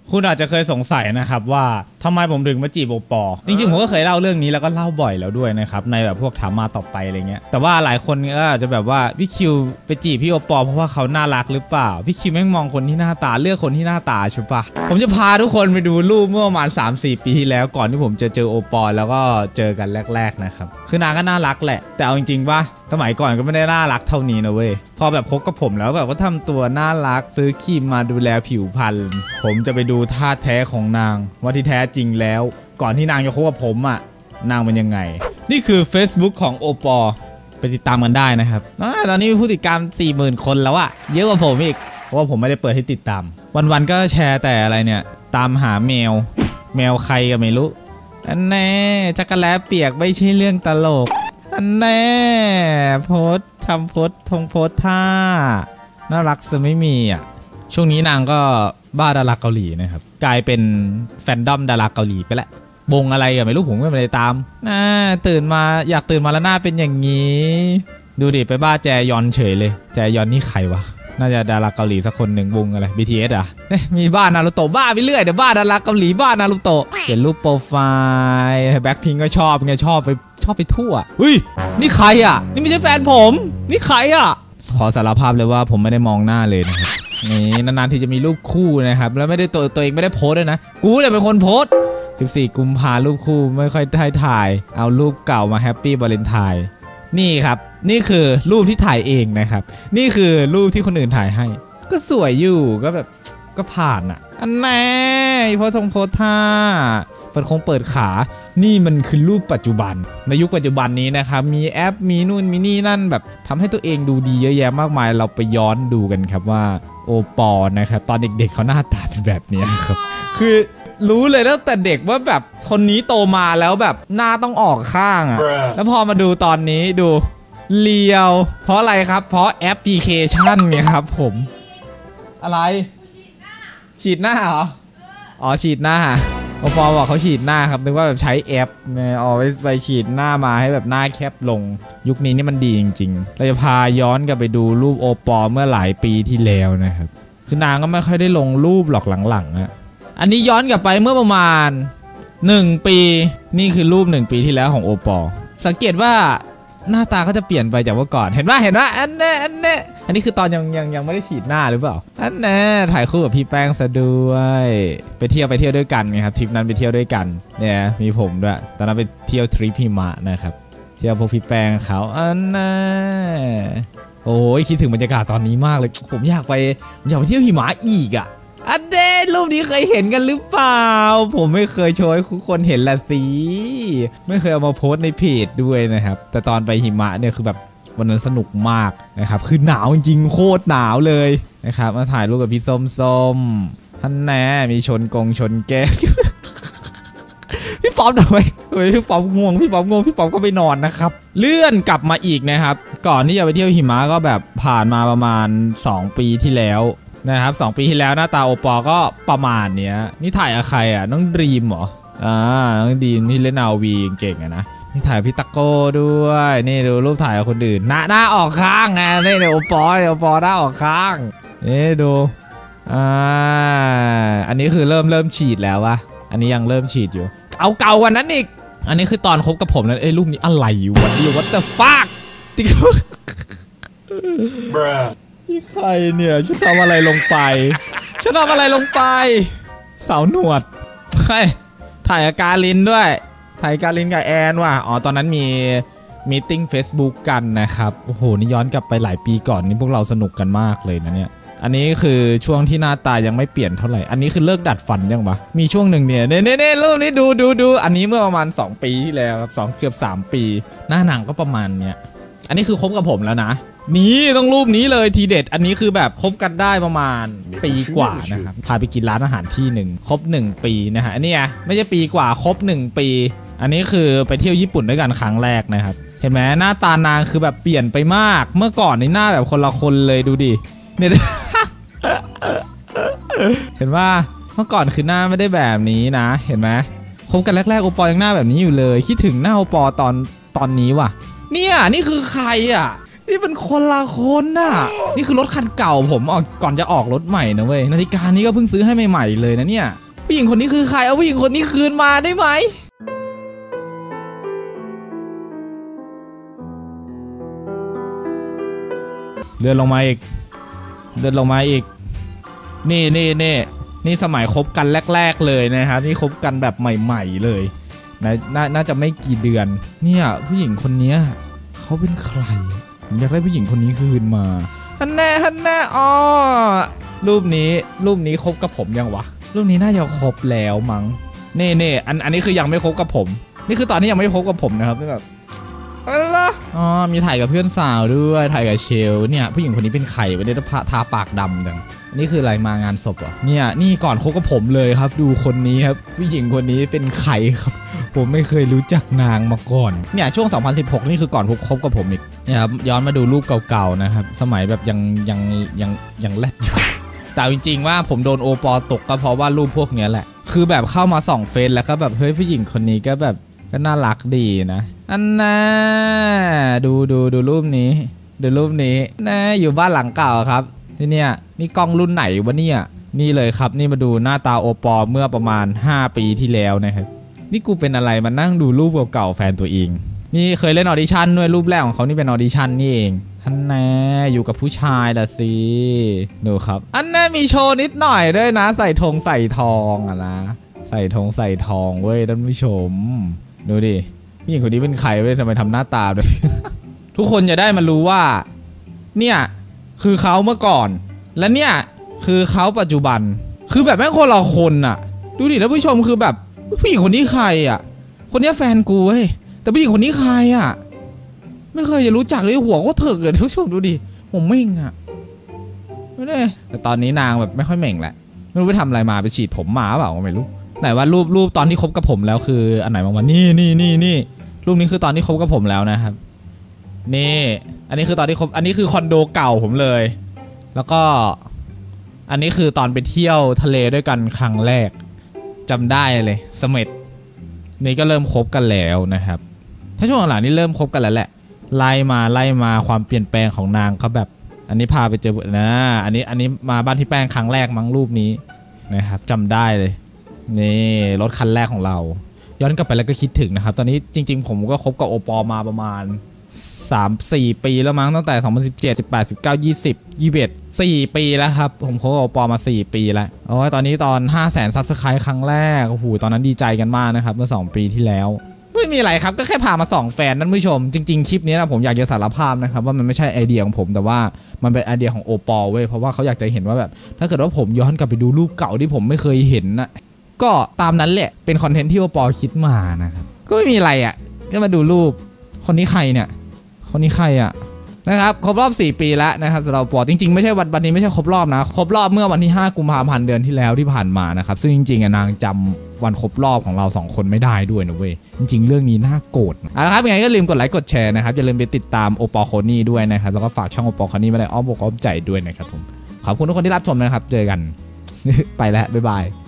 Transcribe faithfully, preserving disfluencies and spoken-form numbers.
คุณอาจจะเคยสงสัยนะครับว่าทำไมผมถึงมาจีบโอปอจริงๆผมก็เคยเล่าเรื่องนี้แล้วก็เล่าบ่อยแล้วด้วยนะครับในแบบพวกถามมาต่อไปอะไรเงี้ยแต่ว่าหลายคนก็อาจจะแบบว่าพี่คิวไปจีบพี่โอปอเพราะว่าเขาน่ารักหรือเปล่าพี่คิวแม่งมองคนที่หน้าตาเลือกคนที่หน้าตาใช่ปะผมจะพาทุกคนไปดูรูปเมื่อประมาณ สามสี่ ปีที่แล้วก่อนที่ผมจะเจอโอปอแล้วก็เจอกันแรกๆนะครับคือนางก็น่ารักแหละแต่เอาจริงๆว่าสมัยก่อนก็ไม่ได้น่ารักเท่านี้นะเว้ยพอแบบคบกับผมแล้วแบบว่าทำตัวน่ารักซื้อครีมมาดูแลผิวพรรณผมจะไปดูท่าแท้ของนางว่าที่แท้จริงแล้วก่อนที่นางจะคบกับผมอ่ะนางเป็นยังไงนี่คือ Facebook ของโอปอไปติดตามกันได้นะครับตอนนี้มีผู้ติดตาม สี่หมื่น คนแล้วอะเยอะกว่าผมอีกเพราะว่าผมไม่ได้เปิดให้ติดตามวันๆก็แชร์แต่อะไรเนี่ยตามหาแมวแมวใครก็ไม่รู้อันแน่จักรแล้เปียกไม่ใช่เรื่องตลกอันแน่โพสทำโพสทงโพสท่าน่ารักซะไม่มีอ่ะช่วงนี้นางก็บ้าดาราเกาหลีนะครับกลายเป็นแฟนดอมดาราเกาหลีไปแล้ววงอะไรกันไม่รู้ผมก็ไม่ได้ตามน่าตื่นมาอยากตื่นมาแล้วหน้าเป็นอย่างนี้ดูดิไปบ้าแจยอนเฉยเลยแจยอนนี่ใครวะน่าจะดาราเกาหลีสักคนหนึ่งวงอะไร บี ที เอส อ่ะมีบ้านารูโตะบ้าไปเรื่อยเดี๋ยวบ้าดาราเกาหลีบ้านารูโตะเห็นรูปโปรไฟล์แบ็คพิงก็ชอบไงชอบไปชอบไปทั่วเฮ้ยนี่ใครอ่ะนี่ไม่ใช่แฟนผมนี่ใครอ่ะขอสารภาพเลยว่าผมไม่ได้มองหน้าเลยนะครับนี่นานๆที่จะมีรูปคู่นะครับแล้วไม่ได้ตัวตัวเองไม่ได้โพสด้วยนะกูเนี่ยเป็นคนโพสสิบสี่กุมภารูปคู่ไม่ค่อยได้ถ่ายเอารูปเก่ามาแฮปปี้วาเลนไทน์นี่ครับนี่คือรูปที่ถ่ายเองนะครับนี่คือรูปที่คนอื่นถ่ายให้ก็สวยอยู่ก็แบบก็ผ่านอ่ะอันแน่โพสทงโพสท่าเปิดคงเปิดขานี่มันคือรูปปัจจุบันในยุคปัจจุบันนี้นะครับมีแอปมีนู่นมีนี่นั่นแบบทำให้ตัวเองดูดีเยอะแยะมากมายเราไปย้อนดูกันครับว่าโอปอนะครับตอนเด็กๆเขาหน้าตาเป็นแบบนี้ครับคือรู้เลยตั้งแต่เด็กว่าแบบคนนี้โตมาแล้วแบบหน้าต้องออกข้างอ่ะแล้วพอมาดูตอนนี้ดูเลียวเพราะอะไรครับเพราะแอปพลิเคชันไงครับผมอะไรฉีดหน้าเหรออ๋อฉีดหน้าโอปอบอกเขาฉีดหน้าครับนึกว่าแบบใช้แอปเนี่ยเอาไปไปฉีดหน้ามาให้แบบหน้าแคบลงยุคนี้นี่มันดีจริงๆเราจะพาย้อนกลับไปดูรูปโอปอเมื่อหลายปีที่แล้วนะครับคือนางก็ไม่ค่อยได้ลงรูปหรอกหลังๆอะอันนี้ย้อนกลับไปเมื่อประมาณหนึ่งปีนี่คือรูปหนึ่งปีที่แล้วของโอปอสังเกตว่าหน้าตาก็จะเปลี่ยนไปจากเมื่อก่อนเห็นว่าเห็นว่าอันเน่อันเน่อันนี้คือตอนยังยังยังไม่ได้ฉีดหน้าหรือเปล่าอันเน่ถ่ายคู่กับพี่แป้งซะด้วยไปเที่ยวไปเที่ยวด้วยกันไงครับทริปนั้นไปเที่ยวด้วยกันเนี่ยมีผมด้วยตอนนั้นไปเที่ยวทริปหิมะนะครับเที่ยวพวกพี่แป้งเขาอันน่โอ้ยคิดถึงบรรยากาศตอนนี้มากเลยผมอยากไปอยากไปเที่ยวหิมะอีกอ่ะอันเดนรูปนี้เคยเห็นกันหรือเปล่าผมไม่เคยโชว์ให้ทุกคนเห็นละสิไม่เคยเอามาโพสในเพจด้วยนะครับแต่ตอนไปหิมะเนี่ยคือแบบวันนั้นสนุกมากนะครับคือหนาวจริงโคตรหนาวเลยนะครับมาถ่ายรูปกับพี่ส้มส้มท่านแน่มีชนกงชนแก้ว พี่ป๊อปทำไมพี่ป๊อปง่วงพี่ป๊อปง่วงพี่ป๊อปก็ไปนอนนะครับเลื่อนกลับมาอีกนะครับก่อนที่จะไปเที่ยวหิมะก็แบบผ่านมาประมาณสองปีที่แล้วนะครับสองปีที่แล้วหน้าตาโอปอก็ประมาณเนี้ยนี่ถ่ายกับใครอ่ะน้องดรีมเหรออ่าน้องดีมที่เล่นอาวีเก่งอะนะนี่ถ่ายพี่ตะโก้ด้วยนี่ดูรูปถ่ายกับคนอื่นหน้าหน้าออกข้างไงนี่เดี๋ยวโอปอเดี๋ยวโอปอหน้าออกข้างนี่ดูอ่าอันนี้คือเริ่มเริ่มฉีดแล้ววะอันนี้ยังเริ่มฉีดอยู่เอาเก่ากว่านั้นอีกอันนี้คือตอนคบกับผมนะเอ้ยรูปนี้อะไรวะนี่วัตเตอร์ฟักติ๊กนี่ใครเนี่ยฉันทำอะไรลงไปฉันทำอะไรลงไปสาวหนวดใครถ่ายกับกาลินด้วยถ่ายกาลินกับแอนว่ะอ๋อตอนนั้นมีมีติ้ง Facebook กันนะครับโอ้โหนี่ย้อนกลับไปหลายปีก่อนนี่พวกเราสนุกกันมากเลยนะเนี่ยอันนี้คือช่วงที่หน้าตายังไม่เปลี่ยนเท่าไหร่อันนี้คือเลิกดัดฟันยังปะมีช่วงหนึ่งเนี่ยเน่เน่รูปนี้ดูดูดูอันนี้เมื่อประมาณสองปีที่แล้วครับสองเกือบสามปีหน้าหนังก็ประมาณเนี้ยอันนี้คือคบกับผมแล้วนะนี่ต้องรูปนี้เลยทีเด็ดอันนี้คือแบบคบกันได้ประมาณปีกว่านะครับพาไปกินร้านอาหารที่หนึ่งครบหนึ่งปีนะฮะอันนี้ไม่ใช่ปีกว่าครบหนึ่งปีอันนี้คือไปเที่ยวญี่ปุ่นด้วยกันครั้งแรกนะครับเห็นไหมหน้าตานางคือแบบเปลี่ยนไปมากเมื่อก่อนในหน้าแบบคนละคนเลยดูดิเนี่ย เห็นว่าเมื่อก่อนคือหน้าไม่ได้แบบนี้นะเห็นไหมคบกันแรกๆโอปอยังหน้าแบบนี้อยู่เลยคิดถึงหน้าโอปอตอนตอนนี้ว่ะเนี่ยนี่คือใครอ่ะนี่เป็นคนละคนน่ะนี่คือรถคันเก่าผมออกก่อนจะออกรถใหม่นะเว้ยนาฬิกานี้ก็เพิ่งซื้อให้ใหม่ๆเลยนะเนี่ยผู้หญิงคนนี้คือใครเอาผู้หญิงคนนี้คืนมาได้ไหมเลื่อนลงมาอีกเลื่อนลงมาอีกนี่นี่นี่นี่สมัยคบกันแรกๆเลยนะครับนี่คบกันแบบใหม่ๆเลยนะนน่าจะไม่กี่เดือนเนี่ยผู้หญิงคนนี้เขาเป็นใครผมอยากได้ผู้หญิงคนนี้คืนมาฮันแน่ฮันแน่อ๋อรูปนี้รูปนี้คบกับผมยังวะรูปนี้น่าจะคบแล้วมั้งเน่เน่อันอันนี้คือยังไม่คบกับผมนี่คือตอนที่ยังไม่คบกับผมนะครับแบบอะไรล่ะอ๋อมีถ่ายกับเพื่อนสาวด้วยถ่ายกับเชลเนี่ยผู้หญิงคนนี้เป็นใครวะเนี่ยทาปากดำจังนี่คืออะไรมางานศพอ่ะเนี่ยนี่ก่อนคบกับผมเลยครับดูคนนี้ครับผู้หญิงคนนี้เป็นใครครับผมไม่เคยรู้จักนางมาก่อนเนี่ยช่วงสองพันสิบหกนี่คือก่อนคบกับผมอีกเนี่ยครับย้อนมาดูรูปเก่าๆนะครับสมัยแบบยังยังยังยังแรดอยู่แต่จริงๆว่าผมโดนโอปอตกก็เพราะว่ารูปพวกนี้แหละคือแบบเข้ามาส่องเฟซแล้วก็แบบเฮ้ยผู้หญิงคนนี้ก็แบบก็น่ารักดีนะอันน่าดูดูดูรูปนี้ดูรูปนี้นะอยู่บ้านหลังเก่าครับที่เนี่ยนี่กล้องรุ่นไหนวะเนี่ยนี่เลยครับนี่มาดูหน้าตาโอปอเมื่อประมาณห้าปีที่แล้วนะครับนี่กูเป็นอะไรมานั่งดูรูปเก่าๆแฟนตัวเองนี่เคยเล่นออดิชั่นด้วยรูปแรกของเขานี่เป็นออดิชั่นนี่เองอันแน่อยู่กับผู้ชายละสิดูครับอันแน่มีโชว์นิดหน่อยด้วยนะใส่ธงใส่ทองอะนะใส่ธงใส่ทองเว้ยท่านผู้ชมดูดิผู้หญิงคนนี้เป็นใครเว้ยทำไมทำหน้าตาแบบ ทุกคนจะได้มารู้ว่าเนี่ยคือเขาเมื่อก่อนและเนี่ยคือเขาปัจจุบันคือแบบแม่งคนละคนน่ะดูดิท่านผู้ชมคือแบบผู้หญิงคนนี้ใครอ่ะคนนี้แฟนกูเว้ยแต่ผู้หญิงคนนี้ใครอ่ะไม่เคยจะรู้จักเลยหัวก็เถิกเลยท่านผู้ชมดูดิผมเม่งอ่ะไม่ได้แต่ตอนนี้นางแบบไม่ค่อยเม่งแหละไม่รู้ไปทำอะไรมาไปฉีดผมมาเปล่าไม่รู้ไหนว่ารูปรูปตอนที่คบกับผมแล้วคืออันไหนบ้างวะนี่นี่นี่นี่รูปนี้คือตอนที่คบกับผมแล้วนะครับนี่อันนี้คือตอนที่คบอันนี้คือคอนโดเก่าผมเลยแล้วก็อันนี้คือตอนไปเที่ยวทะเลด้วยกันครั้งแรกจำได้เลยเสม็ดนี่ก็เริ่มคบกันแล้วนะครับถ้าช่วงหลังนี่เริ่มคบกันแล้วแหละไล่มาไล่มาความเปลี่ยนแปลงของนางเขาแบบอันนี้พาไปเจอนะอันนี้อันนี้มาบ้านที่แป้งครั้งแรกมั้งรูปนี้นะครับจำได้เลยนี่รถคันแรกของเราย้อนกลับไปแล้วก็คิดถึงนะครับตอนนี้จริงๆผมก็คบกับโอปอมาประมาณ สามสี่ ปีแล้วมั้งตั้งแต่สองพันสิบเจ็ด สิบแปด สิบเก้า ยี่สิบ ยี่สิบเอ็ด สี่ปีแล้วครับผมคบกับโอปอมาสี่ปีแล้วโอ้ยตอนนี้ตอน ห้าแสน ซับสไครบ์ครั้งแรกโอ้โหตอนนั้นดีใจกันมากนะครับเมื่อสองปีที่แล้วไม่มีอะไรครับก็แค่พามาส่องแฟนนั่นผู้ชมจริงๆคลิปนี้นะผมอยากจะสารภาพนะครับว่ามันไม่ใช่ไอเดียของผมแต่ว่ามันเป็นไอเดียของโอปอเว้ยเพราะว่าเขาอยากจะเห็นว่าแบบถ้าเกิดว่าผมย้อนกลับไปดูรูปเก่าที่ผมไม่เคยเห็นนะก็ตามนั้นแหละเป็นคอนเทนต์ที่โอปอคิดมานะครับก็ไม่มีอะไรอ่ะก็มาดูรูปคนนี้ใครเนี่ยคนนี้ใครอ่ะนะครับครบรอบสี่ปีแล้วนะครับสำหรับโอปอจริงๆไม่ใช่วันวันนี้ไม่ใช่ครบรอบนะครบรอบเมื่อวันที่ห้ากุมภาพันธ์เดือนที่แล้วที่ผ่านมานะครับซึ่งจริงๆนางจำวันครบรอบของเราสองคนไม่ได้ด้วยนะเว้ยจริงๆเรื่องนี้น่าโกรธเอาละครับยังไงก็ลืมกดไลค์กดแชร์นะครับอย่าลืมไปติดตามโอปอโคนี่ด้วยนะครับแล้วก็ฝากช่องโอปอโคนี่มาในอ้อมอกอ้อมใจด้วยนะครับผมขอบคุณทุกคนที่รับชมนะครับเจอกัน ไปแล้วบ๊ายบาย